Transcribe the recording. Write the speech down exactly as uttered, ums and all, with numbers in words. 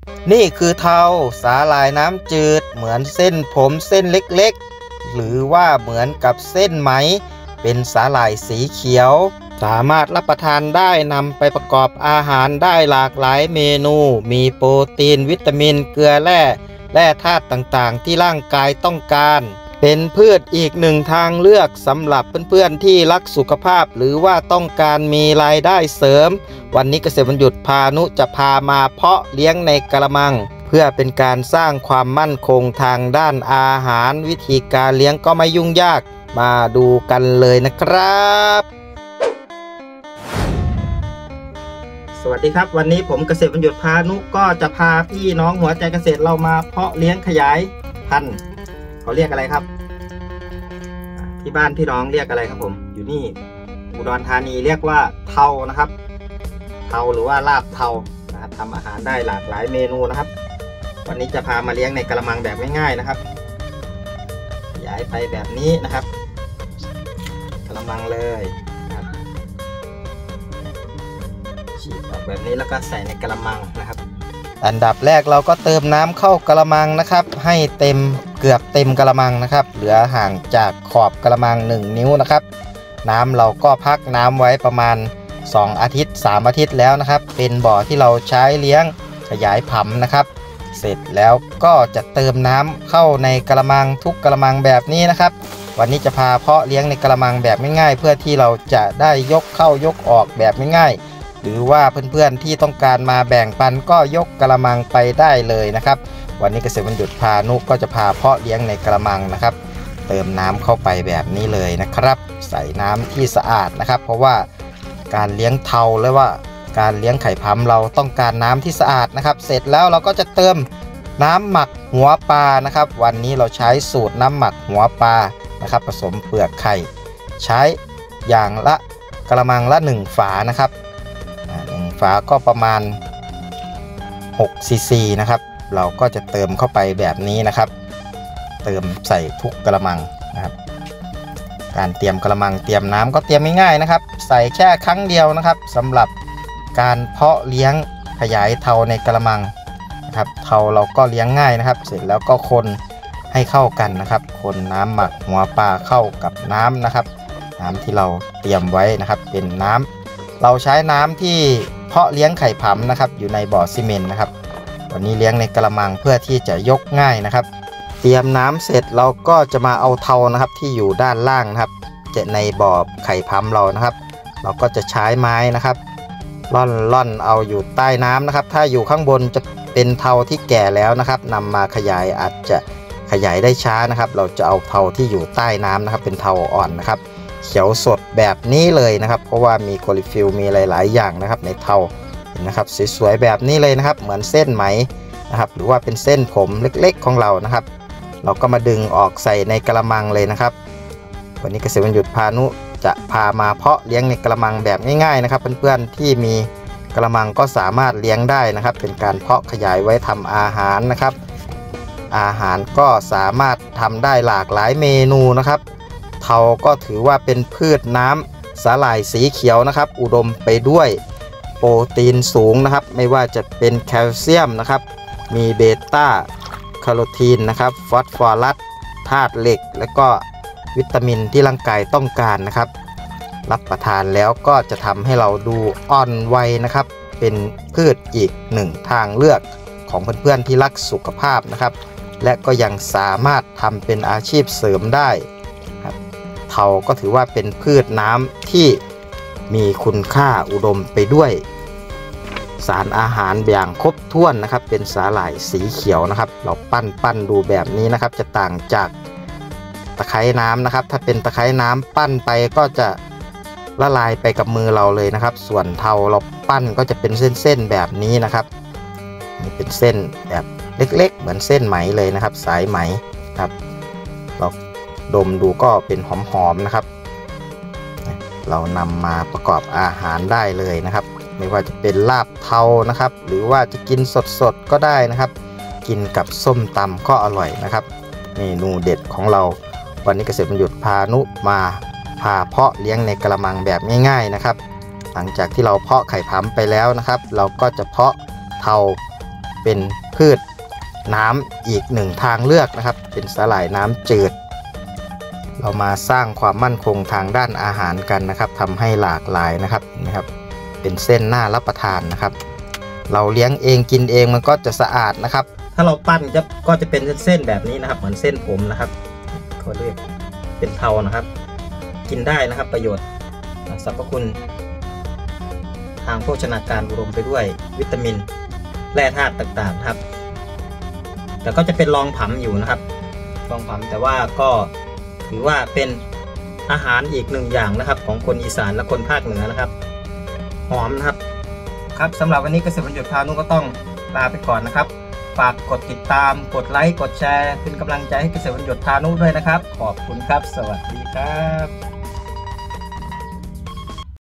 นี่คือเทาสาหร่ายน้ำจืดเหมือนเส้นผมเส้นเล็กๆหรือว่าเหมือนกับเส้นไหมเป็นสาหร่ายสีเขียวสามารถรับประทานได้นำไปประกอบอาหารได้หลากหลายเมนูมีโปรตีนวิตามินเกลือแร่แร่ธาตุต่างๆที่ร่างกายต้องการเป็นพืชอีกหนึ่งทางเลือกสำหรับเพื่อนๆที่รักสุขภาพหรือว่าต้องการมีรายได้เสริมวันนี้เกษตรวันหยุดพานุจะพามาเพาะเลี้ยงในกระมังเพื่อเป็นการสร้างความมั่นคงทางด้านอาหารวิธีการเลี้ยงก็ไม่ยุ่งยากมาดูกันเลยนะครับสวัสดีครับวันนี้ผมเกษตรวันหยุดพานุก็จะพาพี่น้องหัวใจเกษตรเรามาเพาะเลี้ยงขยายพันธุ์เขาเรียกอะไรครับที่บ้านพี่น้องเรียกอะไรครับผมอยู่นี่อุดรธานีเรียกว่าเทานะครับเทาหรือว่าลาบเทานะครับทำอาหารได้หลากหลายเมนูนะครับวันนี้จะพามาเลี้ยงในกระมังแบบง่ายๆนะครับขยายไปแบบนี้นะครับกระมังเลยนะครับฉีดออกแบบนี้แล้วก็ใส่ในกระมังนะครับอันดับแรกเราก็เติมน้ำเข้ากระมังนะครับให้เต็มเกือบเต็มกระมังนะครับเหลือห่างจากขอบกระมังหนึ่งนิ้วนะครับน้ำเราก็พักน้ำไว้ประมาณสองอาทิตย์สามอาทิตย์แล้วนะครับเป็นบ่อที่เราใช้เลี้ยงขยายผำนะครับเสร็จแล้วก็จะเติมน้ำเข้าในกระมังทุกกระมังแบบนี้นะครับวันนี้จะพาเพาะเลี้ยงในกระมังแบบง่ายๆเพื่อที่เราจะได้ยกเข้ายกออกแบบง่ายๆหรือว่าเพื่อนๆที่ต้องการมาแบ่งปันก็ยกกระมังไปได้เลยนะครับวันนี้เกษตรวันหยุดพานุก็จะพาเพาะเลี้ยงในกระมังนะครับเติมน้ำเข้าไปแบบนี้เลยนะครับใส่น้ำที่สะอาดนะครับเพราะว่าการเลี้ยงเทาหรือว่าการเลี้ยงไข่พำเราต้องการน้ำที่สะอาดนะครับเสร็จแล้วเราก็จะเติมน้ำหมักหัวปลานะครับวันนี้เราใช้สูตรน้ำหมักหัวปลานะครับผสมเปลือกไข่ใช้อย่างละกระมังละหนึ่งฝานะครับหนึ่งฝาก็ประมาณหกซีซีนะครับเราก็จะเติมเข้าไปแบบนี้นะครับเติมใส่ทุกกระมังนะครับการเตรียมกระมังเตรียมน้ำก็เตรียมง่ายๆนะครับใส่แค่ครั้งเดียวนะครับสำหรับการเพาะเลี้ยงขยายเทาในกระมังนะครับเทาเราก็เลี้ยงง่ายนะครับเสร็จแล้วก็คนให้เข้ากันนะครับคนน้ำหมักหัวปลาเข้ากับน้ำนะครับน้ำที่เราเตรียมไว้นะครับเป็นน้ำเราใช้น้ำที่เพาะเลี้ยงไข่ผำนะครับอยู่ในบ่อซีเมนต์นะครับวันนี้เลี้ยงในกระมังเพื่อที่จะยกง่ายนะครับเตรียมน้ำเสร็จเราก็จะมาเอาเทานะครับที่อยู่ด้านล่างนะครับจะในบ่อไข่พำเรานะครับเราก็จะใช้ไม้นะครับล่อนล่อนเอาอยู่ใต้น้ำนะครับถ้าอยู่ข้างบนจะเป็นเทาที่แก่แล้วนะครับนำมาขยายอาจจะขยายได้ช้านะครับเราจะเอาเทาที่อยู่ใต้น้ำนะครับเป็นเทาอ่อนนะครับเขียวสดแบบนี้เลยนะครับเพราะว่ามีคลอโรฟิลล์มีหลายๆอย่างนะครับในเทาเห็นนะครับสวยๆแบบนี้เลยนะครับเหมือนเส้นไหมนะครับหรือว่าเป็นเส้นผมเล็กๆของเรานะครับเราก็มาดึงออกใส่ในกระมังเลยนะครับวันนี้เกษตรวันหยุดพานุจะพามาเพาะเลี้ยงในกระมังแบบง่ายๆนะครับเพื่อนๆที่มีกระมังก็สามารถเลี้ยงได้นะครับเป็นการเพาะขยายไว้ทำอาหารนะครับอาหารก็สามารถทำได้หลากหลายเมนูนะครับเทาก็ถือว่าเป็นพืชน้ำสาหร่ายสีเขียวนะครับอุดมไปด้วยโปรตีนสูงนะครับไม่ว่าจะเป็นแคลเซียมนะครับมีเบต้าแคโรทีนนะครับฟอสฟอรัสธาตุเหล็กและก็วิตามินที่ร่างกายต้องการนะครับรับประทานแล้วก็จะทำให้เราดูอ่อนวัยนะครับเป็นพืชอีกหนึ่งทางเลือกของเพื่อนๆที่รักสุขภาพนะครับและก็ยังสามารถทำเป็นอาชีพเสริมได้ครับเทาก็ถือว่าเป็นพืชน้ำที่มีคุณค่าอุดมไปด้วยสารอาหารอย่างครบถ้วนนะครับเป็นสาหร่ายสีเขียวนะครับเราปั้นปั้นดูแบบนี้นะครับจะต่างจากตะไคร้น้ำนะครับถ้าเป็นตะไคร้น้ำปั้นไปก็จะละลายไปกับมือเราเลยนะครับส่วนเทาเราปั้นก็จะเป็นเส้นๆแบบนี้นะครับนี่เป็นเส้นแบบเล็กๆเหมือนเส้นไหมเลยนะครับสายไหมครับเราดมดูก็เป็นหอมๆนะครับเรานำมาประกอบอาหารได้เลยนะครับไม่ว่าจะเป็นลาบเทานะครับหรือว่าจะกินสดๆก็ได้นะครับกินกับส้มตำก็อร่อยนะครับเมนูเด็ดของเราวันนี้เกษตรวันหยุดพานุมาพาเพาะเลี้ยงในกระมังแบบง่ายๆนะครับหลังจากที่เราเพาะไข่ผำไปแล้วนะครับเราก็จะเพาะเทาเป็นพืชน้ำอีกหนึ่งทางเลือกนะครับเป็นสาหร่ายน้ำจืดเรามาสร้างความมั่นคงทางด้านอาหารกันนะครับทำให้หลากหลายนะครับเห็นไหมครับเป็นเส้นน่ารับประทานนะครับเราเลี้ยงเองกินเองมันก็จะสะอาดนะครับถ้าเราปั้นจะก็จะเป็นเส้นแบบนี้นะครับเหมือนเส้นผมนะครับเขาเรียกเป็นเทานะครับกินได้นะครับประโยชน์สรรพคุณทางโภชนาการอุดมไปด้วยวิตามินแร่ธาตุต่างๆครับแต่ก็จะเป็นรองผำอยู่นะครับรองผำแต่ว่าก็ถือว่าเป็นอาหารอีกหนึ่งอย่างนะครับของคนอีสานและคนภาคเหนือนะครับหอมนะครับครับสำหรับวันนี้เกษตรวันหยุดพานุก็ต้องลาไปก่อนนะครับฝากกดติดตามกดไลค์กดแชร์เป็นกำลังใจให้เกษตรวันหยุดพานุด้วยนะครับขอบคุณครับสวัสดีครับ